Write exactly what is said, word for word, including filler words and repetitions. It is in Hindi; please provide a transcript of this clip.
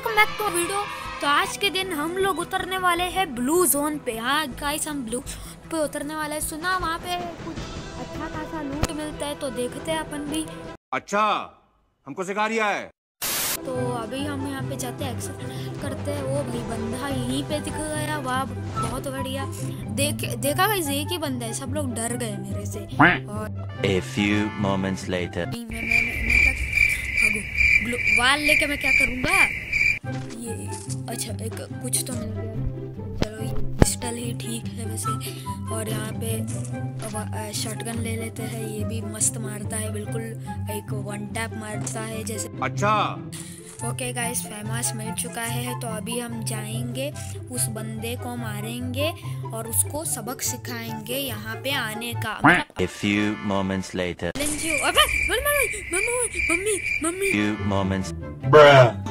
Welcome back to video. तो आज के दिन हम लोग उतरने वाले हैं ब्लू जोन पे। हाँ गाइस, हम ब्लू पे उतरने वाले हैं। सुना वहाँ पे कुछ अच्छा खासा लूट मिलता है, तो देखते हैं अपन भी। अच्छा, हमको सिखा रिया है। तो अभी हम यहाँ पे जाते हैं, एक्सेप्ट करते हैं। वो भाई बंदा यहीं पे दिख गया, वाह बहुत बढ़िया। देख देखा गाइस, एक ही बंदा है, सब लोग डर गए मेरे से। और A few moments later. मैं मैं मैं मैं क्या वाल लेके मैं क्या करूँगा? ये अच्छा, एक कुछ तो मिल गया। चलो ये पिस्टल ही ठीक है वैसे। और यहाँ पे अब शॉटगन ले लेते हैं, ये भी मस्त मारता है, बिल्कुल एक वन टैप मारता है जैसे। अच्छा ओके गाइस, फेमस मिल चुका है, तो अभी हम जाएंगे उस बंदे को मारेंगे और उसको सबक सिखाएंगे यहाँ पे आने का। A few moments later. अबे मम्मी मम्मी मम्मी मम्मी Few moments. bruh